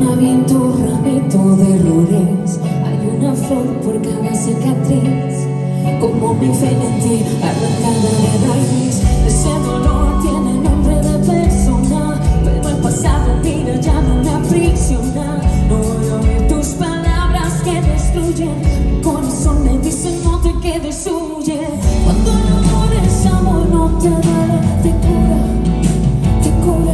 bien tu ramito de errores, hay una flor por cada cicatriz, como mi fe en ti, arrancada de raíz. Ese dolor tiene nombre de persona, pero el pasado, mira, ya no me aprisiona. No voy a oír tus palabras que destruyen, mi corazón me dice no te quedes, huye. Cuando el amor es amor, no te duele, te cura, te cura.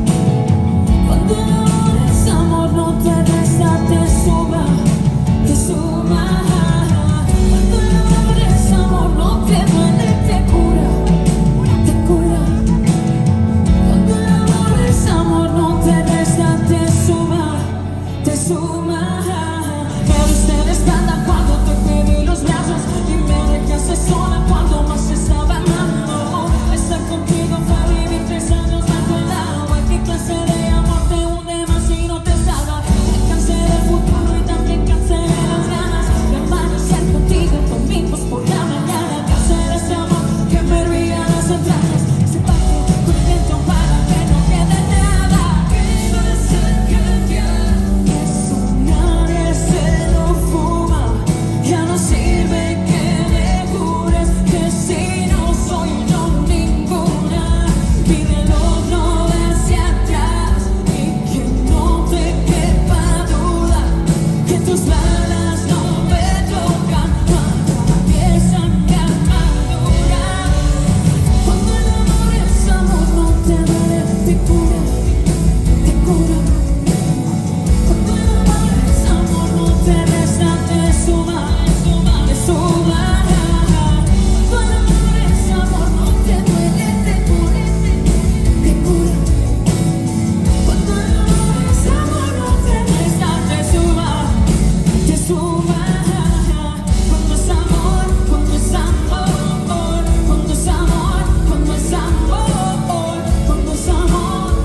Cuando el amor es amor, no te resta, te suma, te suma. Cuando el amor es amor, no te duele, te cura, te cura. Cuando el amor es amor, no te resta, te suma, te suma. Me diste la espalda cuando te pedí los brazos y me dejaste sola cuando más estaba amando. Estar contigo fue vivir 3 años bajo el agua. ¿Qué clase de amor te hunde más y no te salva? Me cansé del futuro y también cansé de las ganas de amanecer contigo domingos por la mañana. Cansé de ese amor que me hervía las entrañas, ese pacto con el viento para que no quede nada. Que no es el que ya eso nadie se lo fuma. Ya no sirve que me jures que si no soy yo ninguna. Pídelo, no hacia atrás y que no te quepa duda que tus balas no me tocan cuando empiezan mi armadura. Cuando el amor es amor, no te duele, te cura, te cura. Cuando el amor es amor, no te resta, te suma, te suma. Cuando el amor es amor, no te duele, te cura, te cura. Cuando el amor es amor, no te resta, te suma, te suma. Cuando es amor, cuando es amor, cuando es amor, cuando es amor, cuando es amor,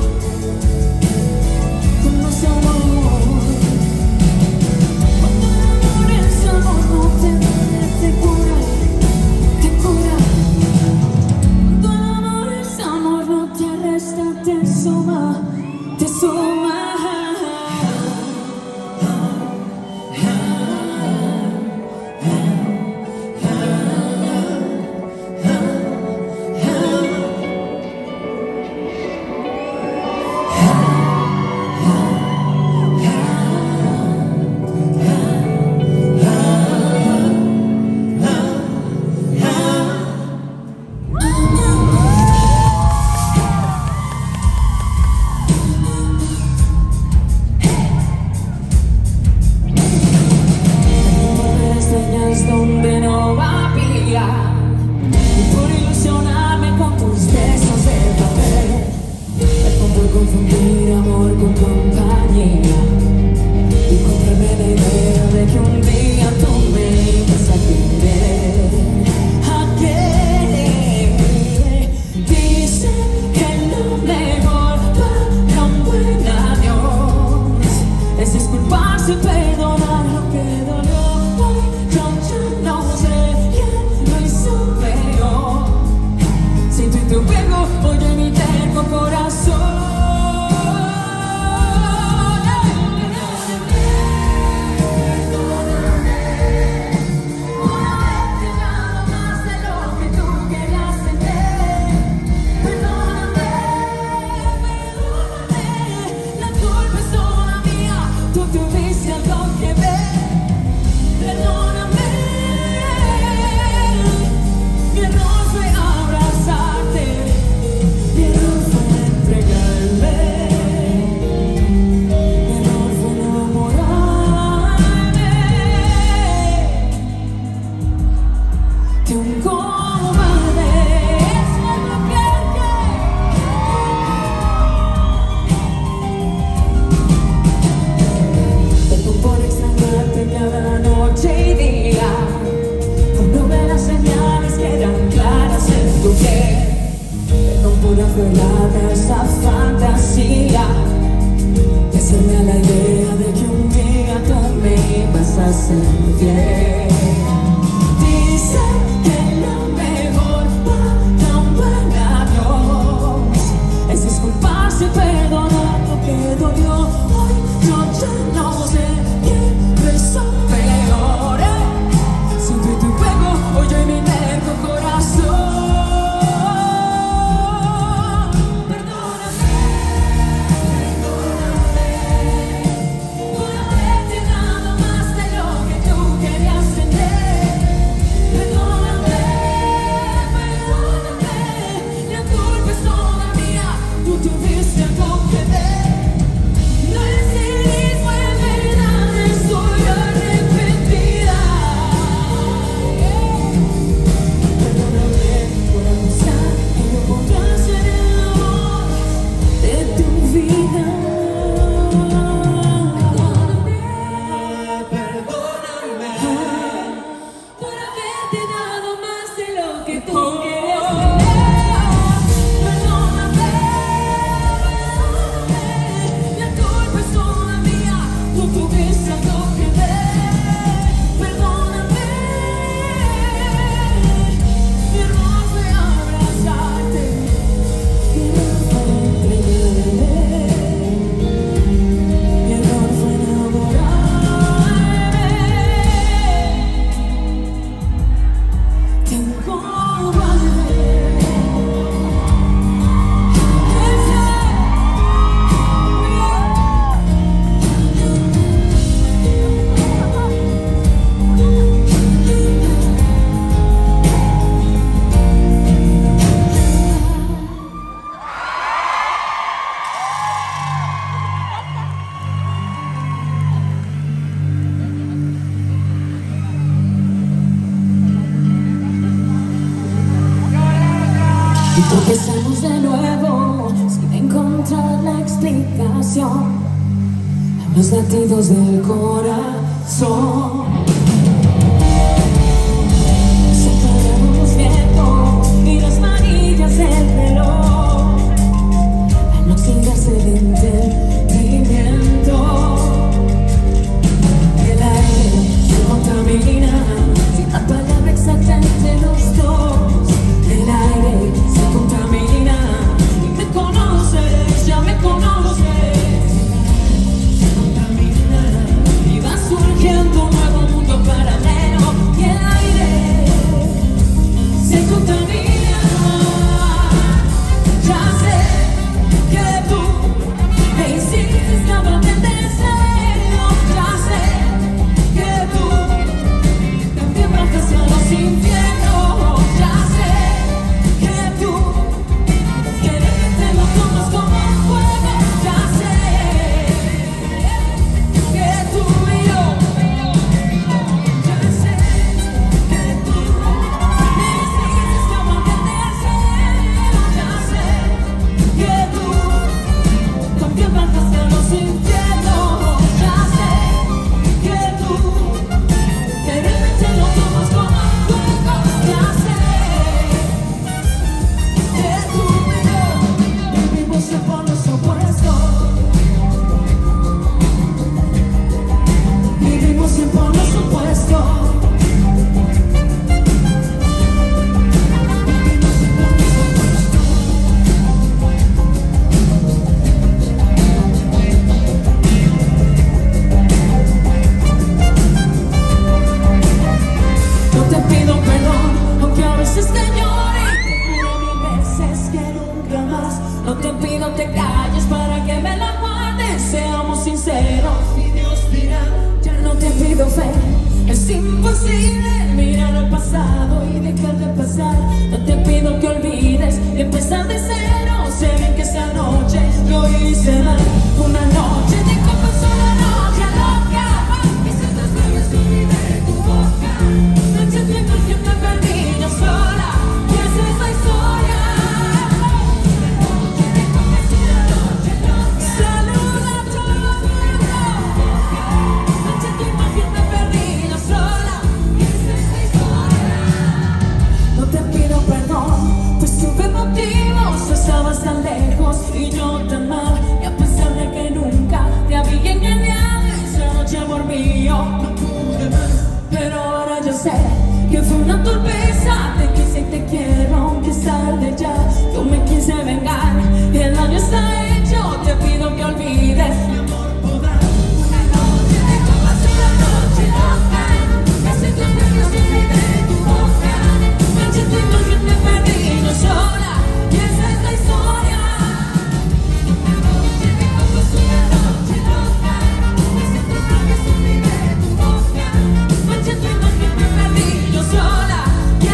cuando es amor. Cuando el amor es amor, no te duele, te cura, te cura. Cuando el amor es amor, no te resta, te suma, te suma. Donde no había, y por ilusionarme con tus besos de papel, por confundir amor con compañía y comprarme la idea de que un día tú me ibas a querer. Dicen que lo mejor para un buen adiós es disculparse y perdonar lo que dolió. Yo ya no sé quién lo hizo peor. Siento y te pego, oye mi terco corazón. Aferrada a esa fantasía de hacerme a la idea de que un día tú me ibas a ser fiel. Dicen que lo mejor para un buen adiós es disculparse y perdonar lo que dolió. Hoy yo ya respiración, a los latidos del corazón. Separamos vientos y las manillas del reloj, al no oxidarse el entendimiento. El aire se contamina sin la palabra exacta entre los dos. El aire se contamina y me conoces, ya me conoces. Se contamina y va surgiendo un nuevo mundo paralelo. Y el aire se contamina. Ya sé que tú me hiciste escapar del deseo. Ya sé que tú también bajas a los infiernos. Ya sé que tú quieres te lo tomas como un juego. Ya sé que tú y yo. Ya sé que tú me hiciste escapar del deseo. Ya sé que tú también bajas a los infiernos. Ya sé que tú quieres te lo tomas como un juego. Ya sé que tú y yo vivimos en polos opuestos. Vivimos en polos opuestos. No te pido perdón, aunque a veces te llore. Te juro 1000 veces que nunca más. No te pido te calles para que me la guardes. Seamos sinceros y Dios dirá. Ya no te pido fe, es imposible mirar al pasado y dejar de pasar. No te pido que olvides y empezar de cero. Sé bien que esa noche lo hice mal. Una noche de copas, una noche loca. Hice tus labios subir tu boca. Noche de imagen me perdí yo sola. Y esa es la historia. Una noche de copas, una noche loca. Saluda a todo el mundo. Noche de imagen me perdí yo sola. Y esa es la historia. No te pido perdón, pues tuve motivos. Estabas tan lejos y yo tan mal. Y a pesar de que nunca te había engañado, esa noche amor mío no pude más. Pero ahora yo sé que fue una torpeza. Te quise y te quiero aunque es tarde ya. Yo me quise vengar y el daño está hecho. Te pido que olvides, mi amor podrá. Una noche de copas, una noche loca. Casi tus labios de tu boca. Manché tu imagen, me perdí yo sola. Y esa es la historia. Una noche de copas, una noche loca. Casi tus labios de tu boca. Manché tu imagen, me perdí yo sola. Y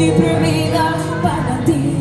y prohibida para ti.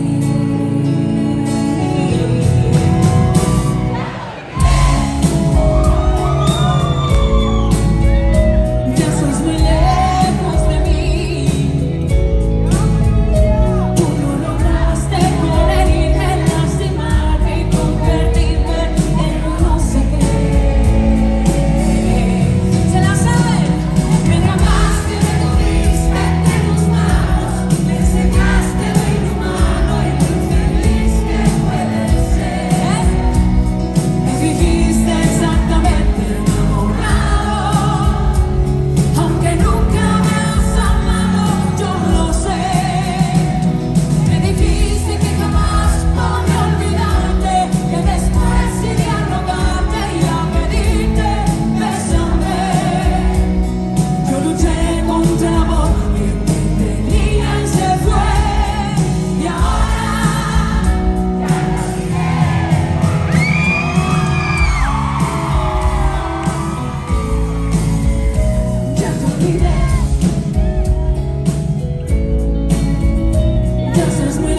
This is